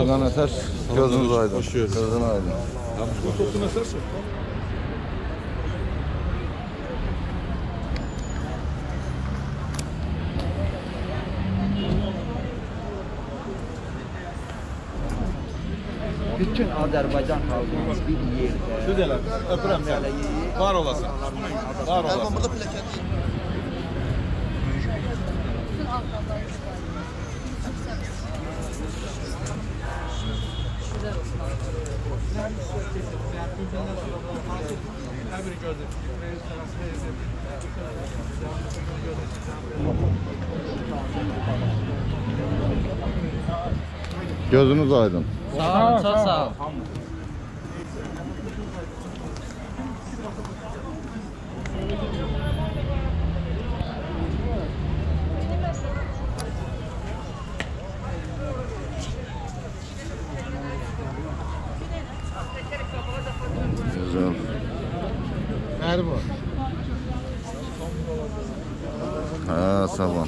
Hakan Eser, gözünüz aydın. Hoş geldiniz. Gözün aydın. Bu toplu nasıl? Bütün Azerbaycan halkımız bir yerde. Güzel, öpürəm səni. Var olasın. Var olasın. Burada plaket. Gözünüz aydın. Sağ olun, çok sağ olun. Güzel. Nerede bu? Ha, sağ ol.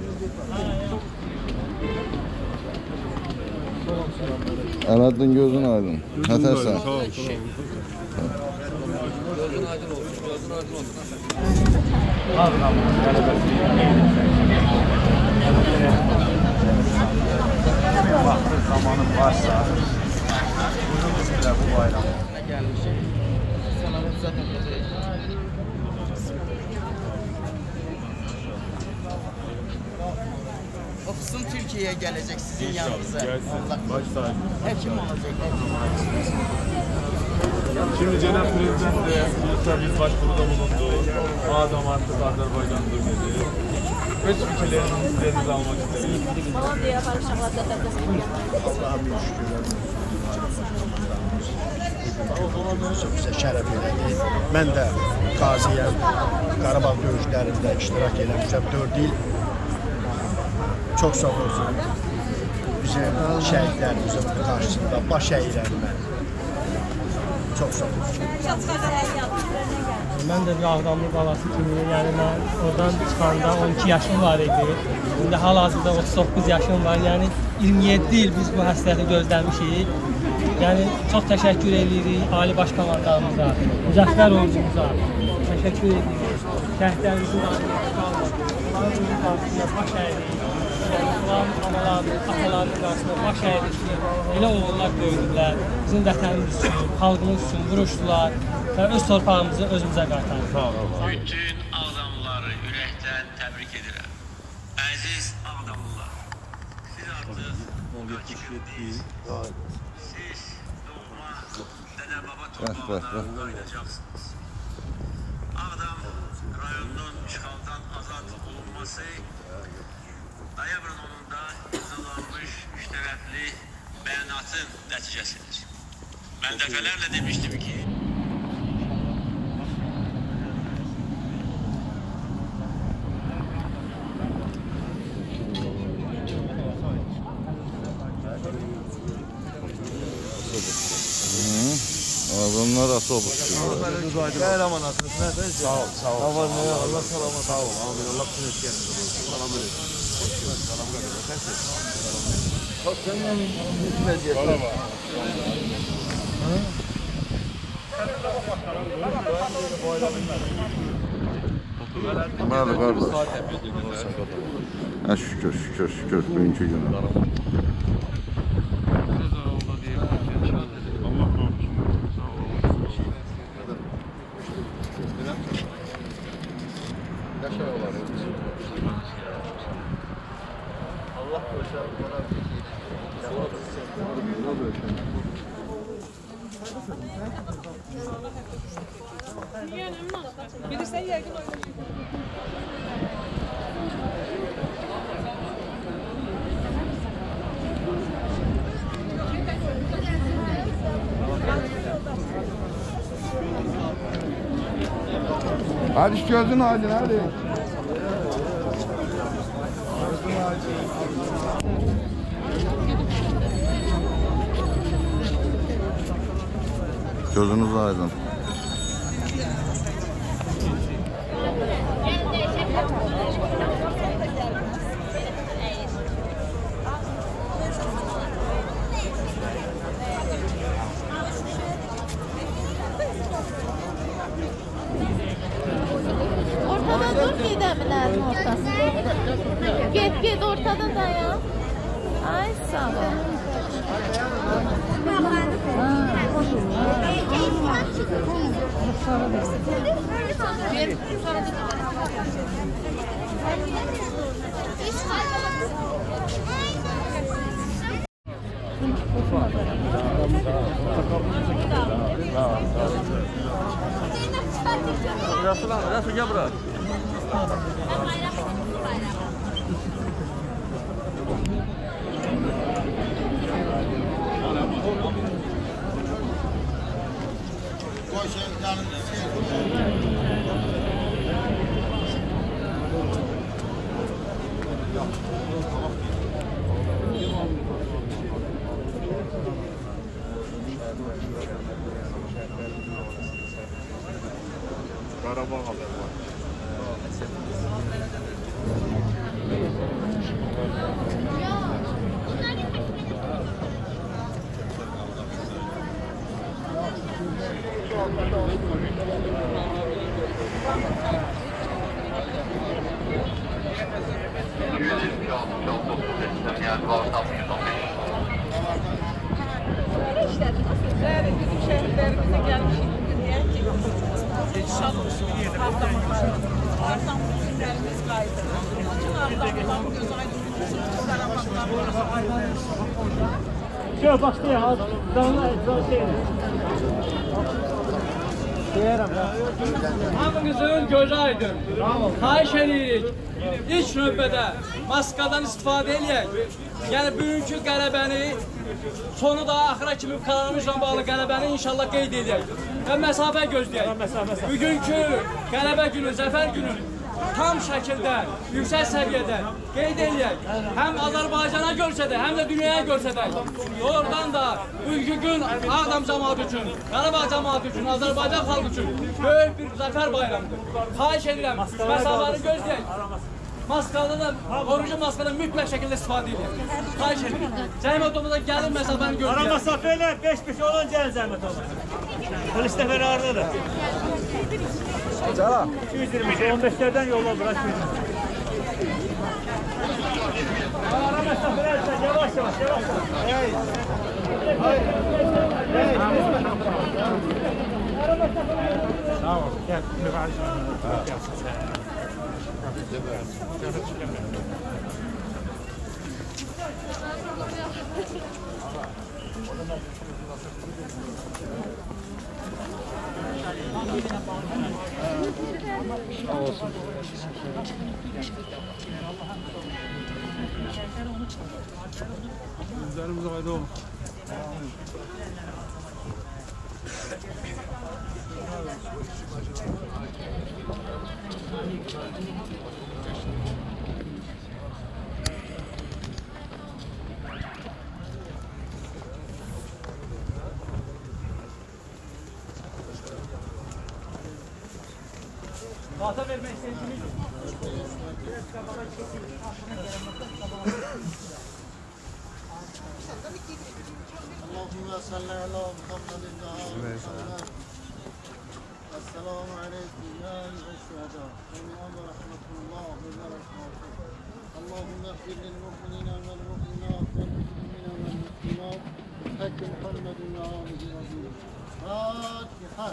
Aladın gözün aydın. Hasan. Sağ ol. Gözün aydın olsun, gözün aydın olsun. Vakti zamanın varsa buyurun bizimle bu bayramı. Gelmişim. Sana zaten Ofisin Türkiye'ye gelecek sizin yanınıza. Allah Baş sahibi. hekim olacak. Şimdi Cenab Prezident de biz başvuruda bulundu. Adam artık Azerbaycan'dır dedi. Öz fikirlerinizi sizlerinizi almak istedim. Bizə şərəf elədi. Mən də qaziyəm. Qarabağ döyüşlərində iştirak eləmişəm 4 il. Çox sağ olsun. Bizim şəhidlərimizin qarşısında baş əyilənmə. Çox sağ olsun. Mən də bir Ağdamlı qalası kimi, yəni mən oradan çıxanda 12 yaşım var idi. İndi hal-hazırda 39 yaşım var. Yəni 27 il biz bu həsrəti gözləmişik. Yəni çox təşəkkür edirik Ali Baş Komandanımıza, Müzəffər Ordumuza. Təşəkkür edirik. Şəhidlərimizin qarşısında baş əyirik. Onların analarının, atalarının qarşısında baş əyirik ki, elə oğullar döyüldülər. Bizim vətənimiz üçün, xalqımız üçün vuruşdular və öz torpağımızı özümüzə qaytardılar. Bütün Ağdamlıları ürəkdən təbrik edirəm. Əziz Ağdamlılar, siz artıq qaçırdınız. Siz doğma dədə-baba torpağına qayıdacaqsınız. Ağdam rayonunun işğaldan azad olunması noyabrın 10-da imzalanmış müştərəfli bəyanatın nəticəsidir. Mən dəfələrlə demişdim ki, Adamlar otobüs gibi. Kahraman adınız nerede? Sağ ol, sağ ol. Allah selamet. Sağ ol. Allah kutlu etken. Selam aleyküm. Selam Merhaba kardeş. Ha, şükür, şükür, şükür. Bugünkü günü. Bilirsen yergin oynayacak. Hadi gözün aydın hadi. Gözünüz aydın. Ağacın ortasında. Git ortada dayan. Ay sağ ol. Resul gel buraya. Qarabağ haber var. Evet, bizim şehirlerimize gelmişik diye ki Artan günlerimiz kaydı. Bütün Artan'dan göz aydınlığı Şöyle başlayalım. Damla etrafı Hamınızın gözü aydın. Xahiş edirik. İlk növbədə maskadan istifadə eləyək. Yəni bugünkü qələbəni, sonu da axıra kimi qalanımızla bağlı qələbəni inşallah qeyd edək. Və məsafə gözləyək. Bugünkü qələbə günü, zəfər günü tam şəkildə, yüksək səviyyədə qeyd eləyək. Həm Azərbaycana görsədək, həm də dünyaya görsədək. Doğrudan da bugünkü gün Ağdam cəmaatı üçün, Qarabağ cəmaatı üçün, Azərbaycan xalqı üçün böyük bir zəfər bayramıdır. Xahiş edirəm, məsafəni gözləyək. Maskada da, orucu maskada mütləq şəkildə istifadə edin. Xahiş edirəm. Zəhmət olmadan gəlin məsafəni gözləyək. Ara məsafə ilə 5-5 olun gəlin zəhmət olun. Polis dəfəri aradadır. Cala. 220, 15'lerden yolla bırak. Ara mesafeler yavaş yavaş. Hey. Sağ ol. Gel. Sağ olsun. Üzerimize haydi olun. Vata vermek istediğiniz Allahümme salli ala Muhammedin ve ala sallam. Esselamu aleyküm ya eyyühel-şühedâ. Ve rahmetullah ve berekatuhu. Allahümme gfir lil mu'minina vel mu'minat vel muslimina vel muslimat. Hakkı Muhammedin ve alihi ve sallam. Fatiha.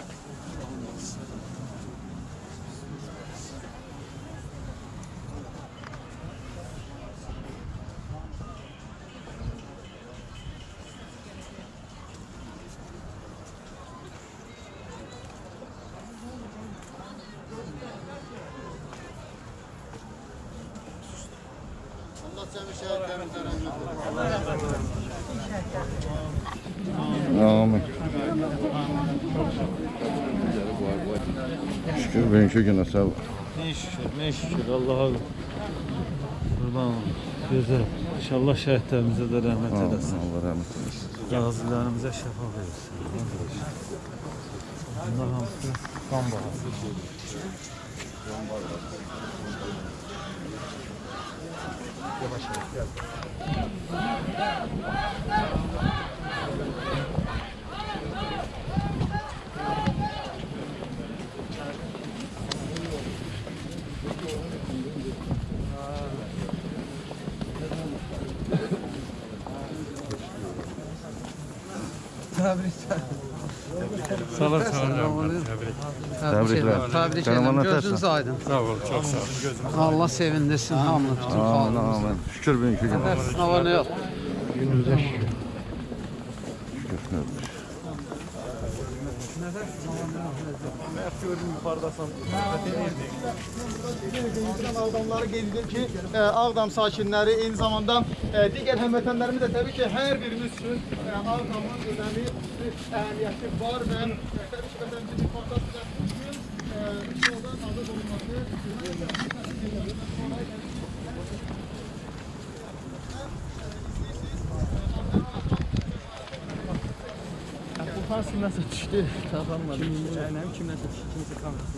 Allah seni şehitlerimizden rahmet eylesin. Amin. Şükür bugünkü günə sağ ol. Ne şükür Allah'a kurban olun. Güzel. İnşallah şehitlerimize de rahmet eylesin. Allah rahmet eylesin. Gazilerimize şefa versin. Allah hamdü kan bağlasın. Yavaş yavaş gel. Sağ olun, sağ olun. Təbriklər. Təbrik Fenomen ederim. atarsan. Gözünüz aydın. Sağ olun, çok sağ olun. Allah sevindirsin hamını, bütün Amin, xalqımızı. amin. Şükür bugünkü günə. Ne var ne yok. Günümüzə şükür. Şükür. Ağdamları qeyd edir ki, Ağdam sakinləri eyni zamanda digər həmvətənlərimiz də təbii ki, hər birimiz üçün Ağdamın önəmi, əhəmiyyəti var və təbii ki, vətənimizin ifadəsində bugün yoldan azad olunması Bu hansı kimləsə düşdü, tapamadım. Çəynəm kimləsə düşdü, kimsə kamerasına.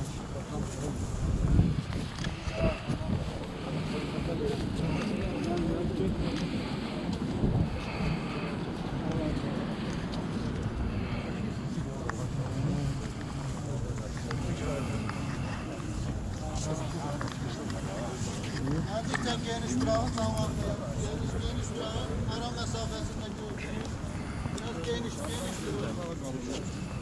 Nazikçe geniş durağın tamamı, geniş durağın ara mesafesinde görüyorsunuz. Biraz geniş durağın.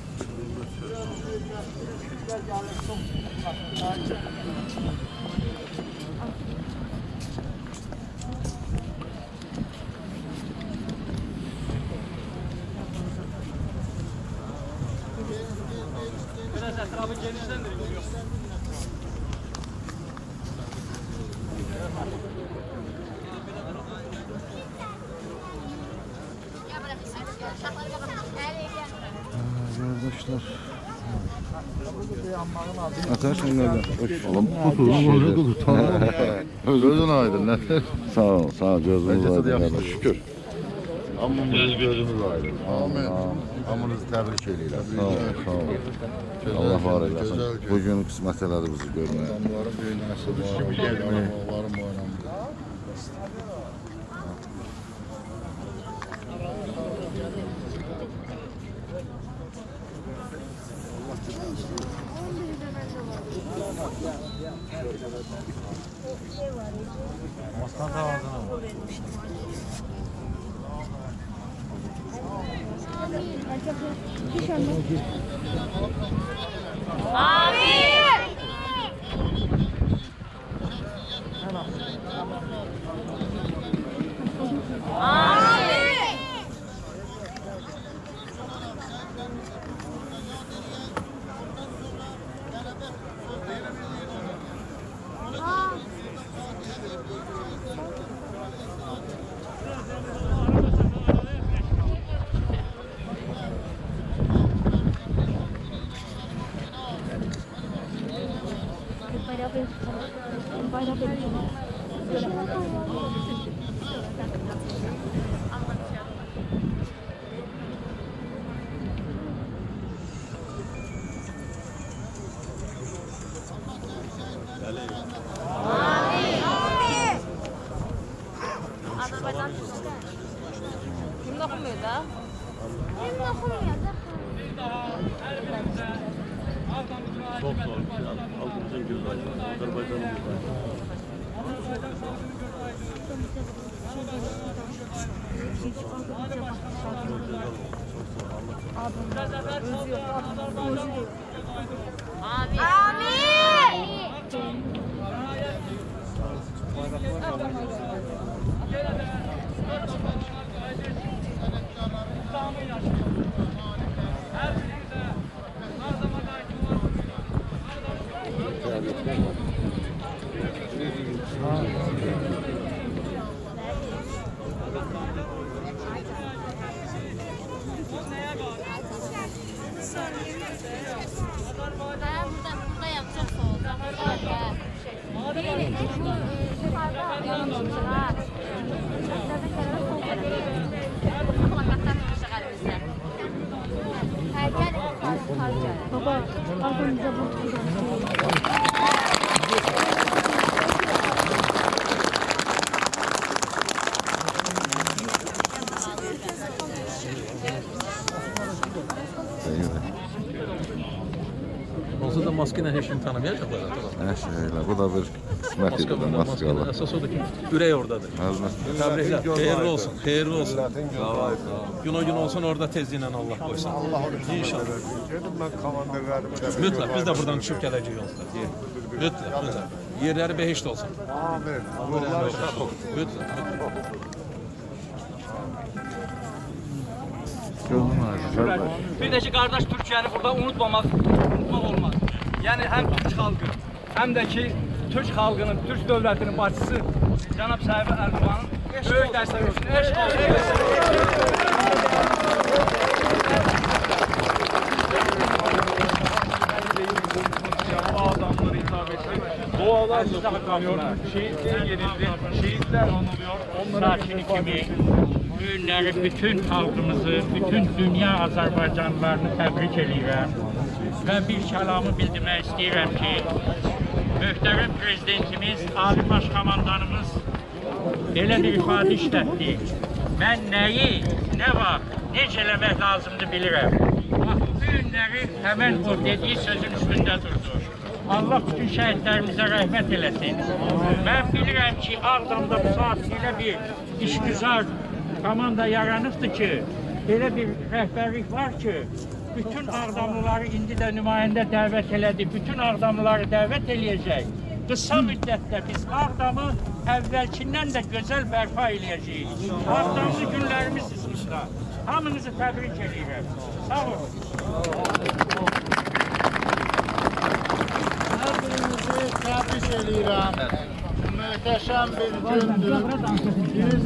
Biraz etrafı genişlendirin. Arkadaşlar. Atarsan nereden? Oğlum gözün aydın. Ne? Sağ ol, sağ ol. Gözünüz aydın. Şükür. Hamımız gözümüz aydın. Amin. Hamınızı təbrik edirəm. Sağ ol, sağ ol. Allah var eylesin. Bugün qismət elədi bizi görməyə. Adamların böyük nəsli var. Adamların bayramı. Maskan tavazına. Azerbaycan kim dokunmuyor da? Kim dokunmuyor da? Çok zor. Halkımızın gözü aydın. Azerbaycan'ın gözü aydın. Amin. Amin. Burada yapacağız olacak. Baba, arkamıza Olsa da maska ilə heç kim tanımayacaqlar. Elə, bu da bir qismət idi də, maskalar. Əsas odur ki, ürək oradadır. Təbriklər, xeyirli olsun, xeyirli olsun. Gün olsun, orada tezliklə Allah qoysun. İnşallah. Mütləq, biz də buradan düşüb gələcəyik yolda. Mütləq. Yerləri behişt olsun. Amin. Mütləq. Bir de ki kardeş Türkiye'ni burada unutmamak olmaz. Yani hem Türk halkı hem de ki Türk halkının, Türk devletinin başçısı Cenab-ı Tayyip Erdoğan'ın büyük destek olsun. Eşk olsun. Adamları hitap etti. Dualarla kutlanıyor. Şehitler yenildi. Şehitler anılıyor. Sakin kimi günləri bütün xalqımızı, bütün dünya Azərbaycanlılarını təbrik edirəm və bir kəlamı bildirmək istəyirəm ki, möhtərəm prezidentimiz, Ali Baş Komandanımız belə bir ifadə işlətdi. Mən nəyi, nə vaxt, necə eləmək lazımdır bilirəm. Bax, bu günləri həmən o dediyi sözün üstündə durdu. Allah bütün şəhidlərimizə rəhmət eləsin. Mən bilirəm ki, Ağdamda bu saat elə bir işgüzar komanda yaranıbdır ki, belə bir rəhbərlik var ki, bütün Ağdamlıları indi də nümayəndə dəvət elədi, bütün Ağdamlıları dəvət eləyəcək. Qısa müddətdə biz Ağdamı əvvəlkindən də gözəl bərpa eləyəcəyik. Ağdamlı günlərimiz sizimizdə. Hamınızı təbrik edirəm. Sağ olun. Hepinizi tebrik edirəm. Möhtəşəm bir gündür. Biz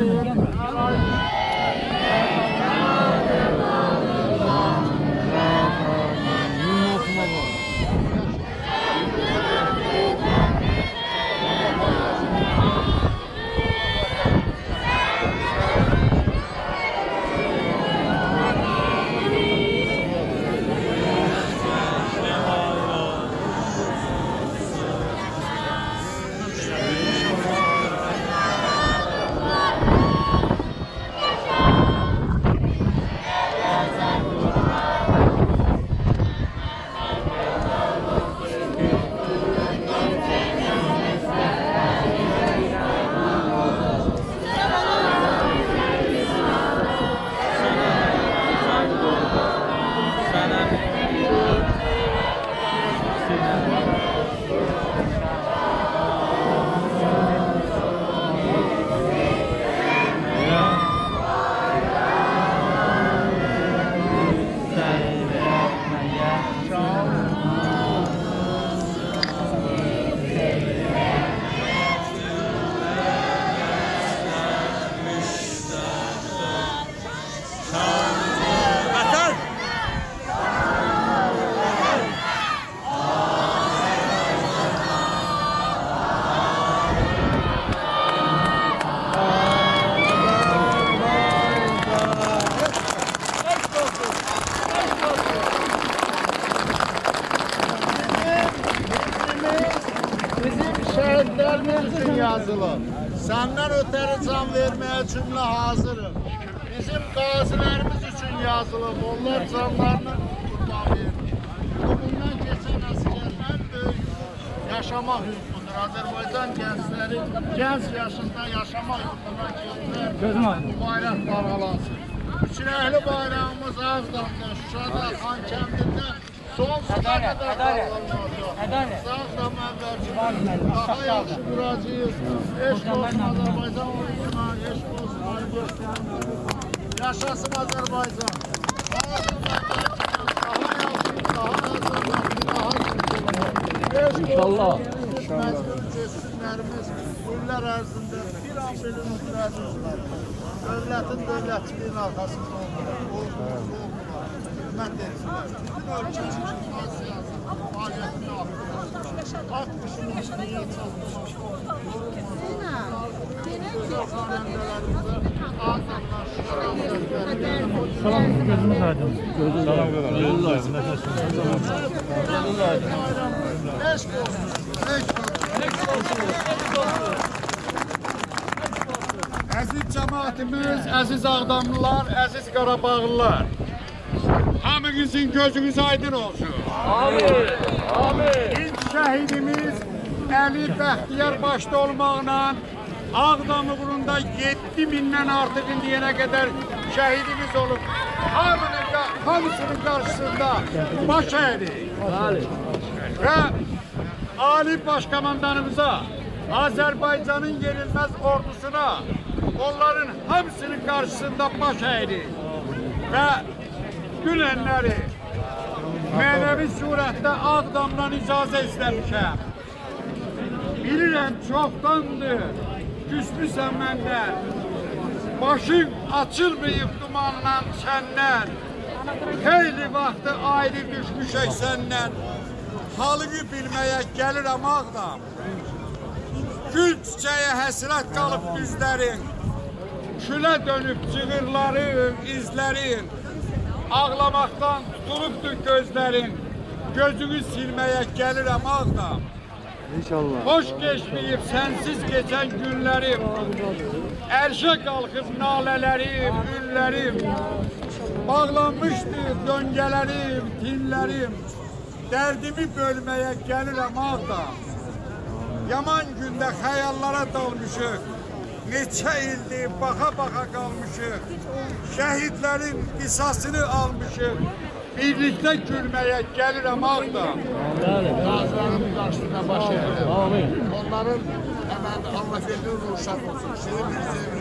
yazılır. Senden öteri can vermeye cümle hazırım. Bizim gazilerimiz için yazılır. Onlar canlarını kurban verir. Bundan geçen askerler büyük yaşama hüququdur. Azərbaycan gençleri genç yaşında yaşama hüququna geldiler. Bu bayrak dalgalansın. Üçrəkli bayrağımız Ağdam'da, Şuşa'da, Xankəndi'de sonsuza kadar dalgalanacaq. Ağdam əvvəlki daha yaxşı duracağız. Eşq olsun Azərbaycan ordusuna, eşq olsun Ali Göstərmə. Yaşasın Azərbaycan. Daha yaxşı, daha azadlık, İnşallah. Məcbur keçsinlərimiz günlər ərzində bir an belə müdürəcəklər. Dövlətin dövlətçiliyin arxasında olmalar, hizmət etsinlər. Bütün ölkənin fəaliyyətini artırır. Haqq işimiz niyə çatdırır? Salam, gözünüz aydın. Gözünüz aydın. Gözünüz aydın. Gözünüz aydın. Eşq olsun. Eşq olsun. Əziz cəmaatimiz, əziz Ağdamlılar, əziz Qarabağlılar. hamınızın gözünüz aydın olsun. Amin. Amin. İlk şəhidimiz Əli Bəxtiyar başda olmaqla Ağdam uğrunda 7000'den artıq indiyənə qədər şəhidimiz olub. Hamısının qarşısında baş əydik. Və Ali Başkomandanımıza, Azərbaycanın yenilməz ordusuna, onların hamısının qarşısında baş əydik. Və dünənləri mənəvi surətdə Ağdamdan icazə istəmişəm. Bilirəm, çoxdandır, küsmüsən məndən, başın açılmayıb dumanla səndən, xeyli vaxtı ayrı düşmüşək səndən, halını bilməyə gəlirəm Ağdam. Gül çiçəyə həsrət qalıb düzlərin, külə dönüb cığırların, izlərin, ağlamaqdan tutulubdur gözlərin, gözünü silməyə gəlirəm Ağdam. İnşallah. Hoş geçmeyip sensiz geçen günlerim, erşe kalkıp nalelerim, güllerim, bağlanmıştır döngelerim, tinlerim, derdimi bölmeye gelirəm Ağdam. Yaman günde hayallara dalmışıq, neçə ildir baxa-baxa qalmışıq, şəhidlərin qisasını almışıq, birlikdə gülməyə gəlirəm Ağdam. Qazilərin qarşısında baş edirəm. Onların əməli Allah verdiyi ruhşat olsun. Şehir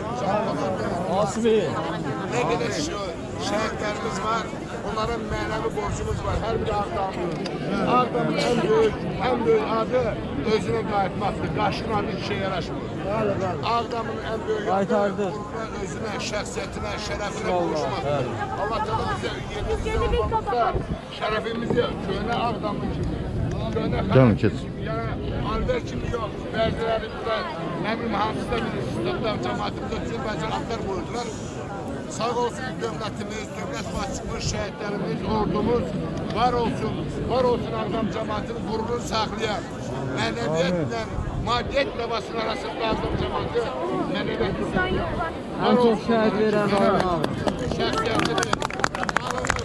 Asmi. Ne qədər şəhidlərimiz var, onların mənəvi borcumuz var. Hər bir Ağdamın. Ağdamın ən böyük adı özünə qayıtmaqdır. Qaşın adı işə yaraşmır. Ağdamın ən böyük adı özünə, şəxsiyyətinə, şərəfinə qovuşmaqdır. Allah təala bizə yedimizdə şərəfimizi köhnə Ağdamın kimi. Canım keç. Albert kimi yox. Bəziləri burada nə bilim hansısa bir istedlər cəmaatımızda üçün bəzən qoydular. Sağ olsun dövlətimiz, dövlət başçımız, şəhidlərimiz, ordumuz var olsun. Var olsun Ağdam cəmaatının qururunu saxlayan. Mənəviyyətlə, maddiyyətlə basın arasında Ağdam cəmaatı mənəviyyətlə saxlayan. En çok şəhid verən Ağdam. Şəxsiyyətini, malını,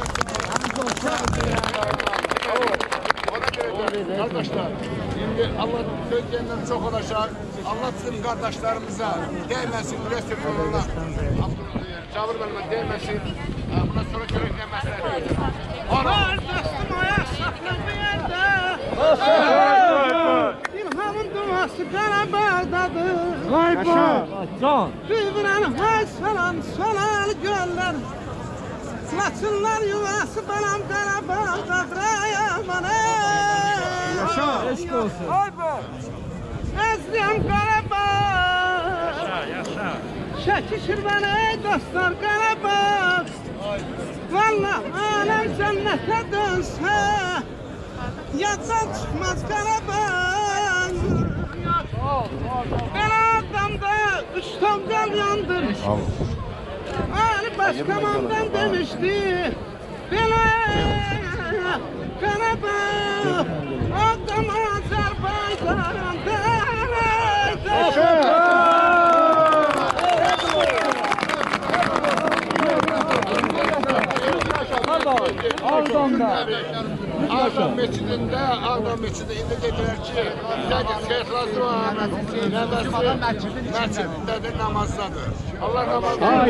Kardeşler, şimdi Allah söz diyenler çok olacak. Allah bizim kardeşlerimize değmesin, müresim yoluna. Cabir benimle değmesin. Bundan sonra gereklemezler. Kardeşim ayak saklı bir yerde. İlhamın duası Qarabağdadır. Yaşa. Can. Düvran hay salan solar göller. Saçınlar yuvası balam Qarabağdadır. Yaşa. Eşk olsun. Əzliyəm Qarabağ. Yaşa. Çəkişir bəni ey dostlar Qarabağ. Vallah aləm cənnətə dönsə, yaddan çıxmaz Qarabağ. Belə Ağdamda üç ton qal yandır. Ali Başkomandan demişdi. Belə Qarabağ, Ağdam Azərbaycan'da. Ağdamda. Ağdam meçidində, Ağdam meçidində indi dedilər ki, Şeyh Razı Ahmədin nəvəsi məcidindədir, namazdadır. Allah namazdadır.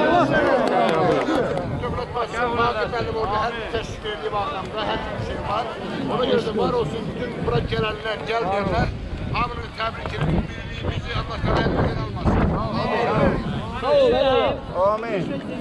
Dövlət başçısı Vaqif Əliyev orada hər bir təşkil edib Ağdamda, hər bir şey var. Ona görə də var olsun, bütün bura gələnlər, gəlməyənlər, hamını təbrik edib, birliğimizi Allah təala əlimizdən almasın. Sağ ol. Amin.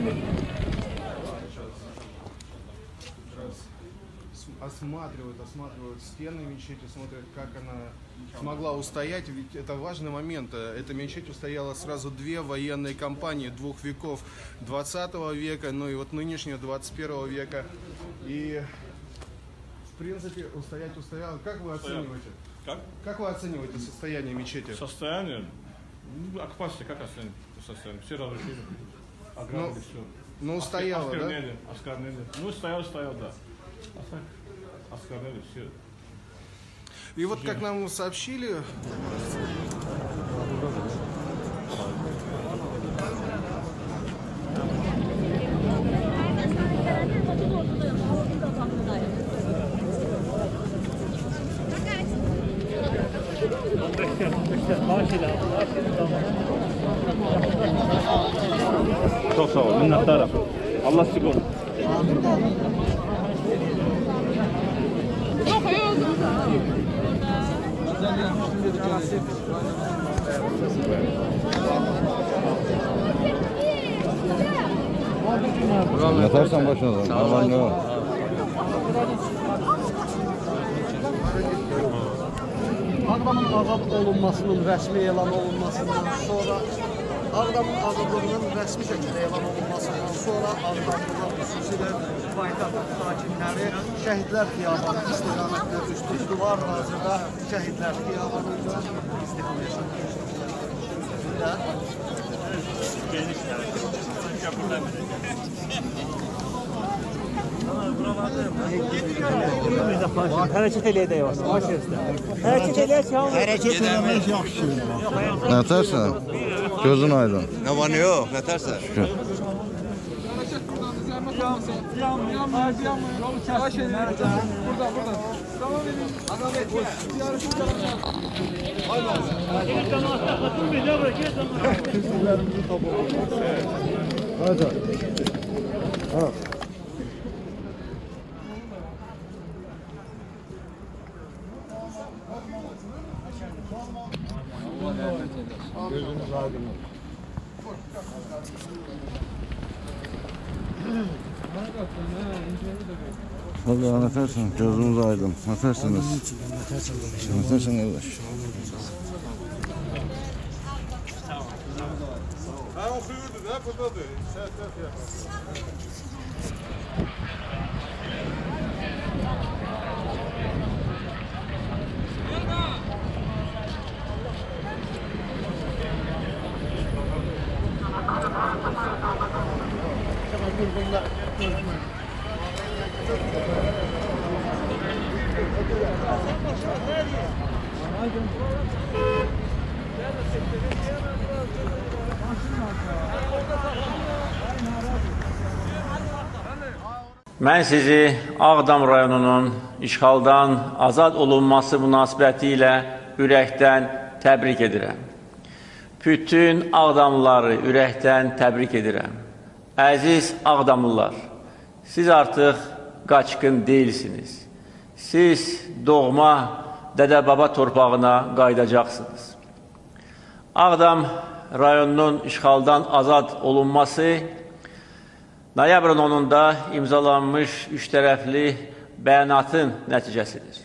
осматривают стены мечети, смотрят, как она смогла устоять, ведь это важный момент. Эта мечеть устояла сразу две военные кампании 2 веков 20 века, ну и вот нынешнего 21 века. И в принципе устояла. Как вы оцениваете? Как вы оцениваете состояние мечети? Состояние? Оккупация как оценивать состояние? Все разрушили, ограбили все. Ну, устояла, да? Осквернение. Ну, стоял, да. Осквернили все. И вот как нам сообщили, Çok sağ ol, minnettarım. Allah sizi korusun. Çok iyi oldu. Yatarsan başına. Aman ne var? Ağdamın azad olunmasının rəsmi elan olunmasından sonra Ağdamın azadlığının rəsmi şəkildə elan olunmasından sonra Ağdamlılar xüsusilə paytaxt sakinləri Şəhidlər Xiyabanı istiqamətində düşdülər. Hazırda Şəhidlər Xiyabanında istiqamət Hərəkət eləyə də yavaş. Hərəkət eləyə ki, hərəkət eləmək yaxşı. Nətərsən? Gözün aydın. Ne var ne yok, ne tersen? Şükür. Hadi. Ha. Gözünüz aydın. Allah nətərsən? Gözünüz aydın. Nətərsiniz? Nətərsən qardaş? Ha oxuyurdu da, buradadır. Səhət Mən sizi Ağdam rayonunun işğaldan azad olunması münasibəti ilə ürəkdən təbrik edirəm. Bütün Ağdamlıları ürəkdən təbrik edirəm. Əziz Ağdamlılar, siz artıq qaçqın deyilsiniz. Siz doğma dədə-baba torpağına qayıdacaqsınız. Ağdam rayonunun işğaldan azad olunması noyabrın 10-da imzalanmış üç tərəfli bəyanatın nəticəsidir.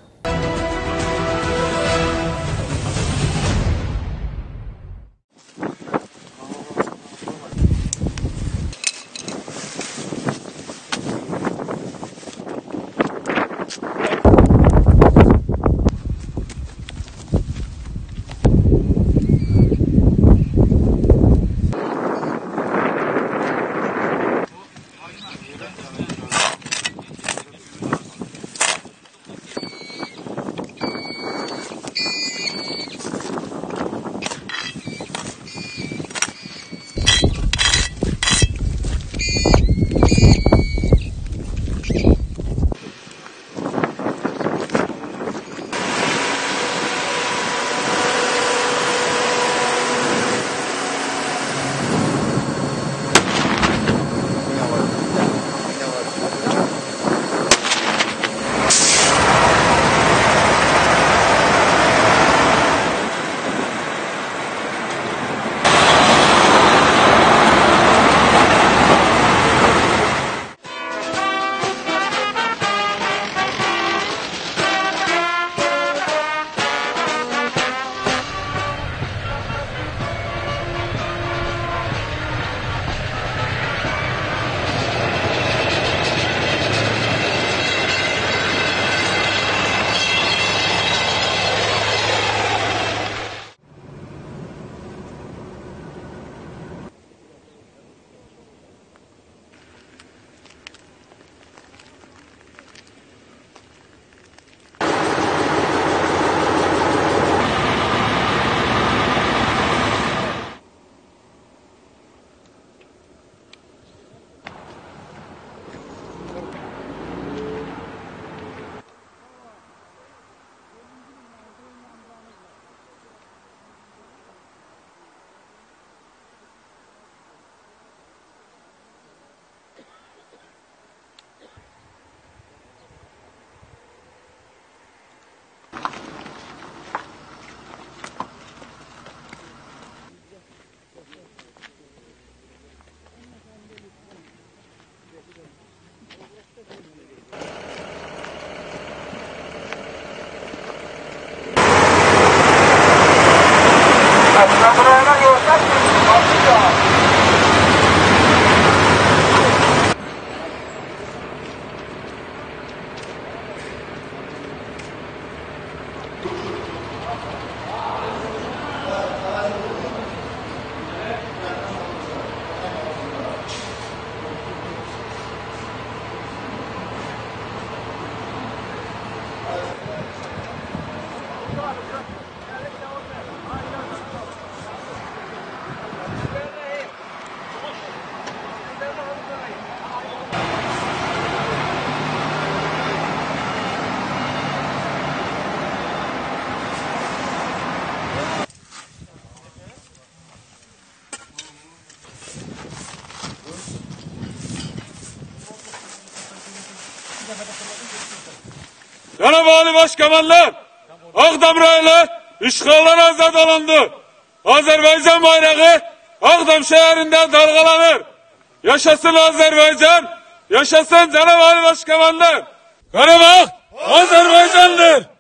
Cenab-ı Ali Başkomandan, Ağdam rayonu işgaldan azad olundu. Azerbaycan bayrağı Ağdam şehrinde dalgalanır. Yaşasın Azerbaycan, yaşasın Cenab-ı Ali Başkomandan. Karabağ Azerbaycan'dır.